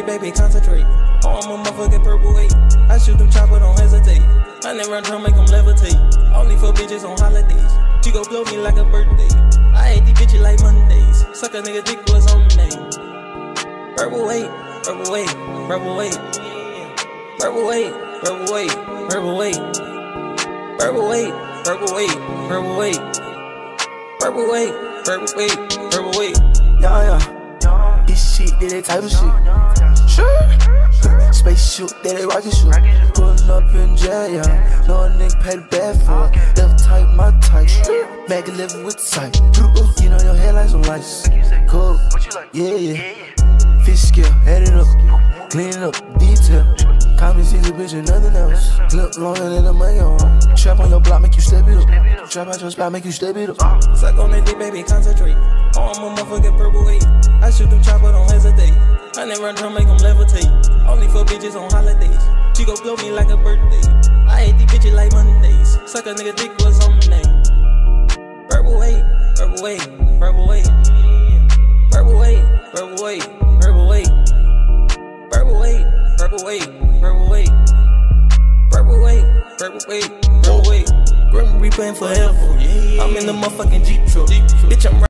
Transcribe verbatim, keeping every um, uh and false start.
baby, concentrate. Oh, I'm a motherfucking purple weight. I shoot them chopper, don't hesitate. I never run drum, make them levitate. Only for bitches on holidays. She gon' blow me like a birthday. I hate these bitches like Mondays. Suck a nigga dick was on the name. Purple weight, purple weight, purple weight. Purple weight, purple weight, purple weight. Purple weight, purple weight, purple weight. Purple weight, purple weight, purple weight. Yeah, yeah. This shit, that that type of shit. Sure. Spaceship, that that rocket ship. Pulling up in jail, yeah. No a nigga pay the bad for it. Left type, my type. Back and living with the type. You know your headlights on lights. Cool. Yeah, yeah. Fish scale, add it up. Clean it up, detail. Call me see the bitch and nothing else. Clip longer than a money on. Trap on your block, make you step it up. Trap out your spot, make you step it up. Suck on that dick, baby, concentrate. Oh, I'm a motherfucking purple weight. I shoot them chopper, don't hesitate. I never run drum, make them levitate. Only for bitches on holidays. She gon' blow me like a birthday. I hate these bitches like Mondays. Suck a nigga dick was on the name. Purple weight, purple weight, purple weight. Purple weight, purple weight, purple weight. Purple weight, purple weight, purple weight. Purple weight, purple weight, purple weight. Grim Reaper forever. I'm in the motherfucking Jeep truck. Bitch, I'm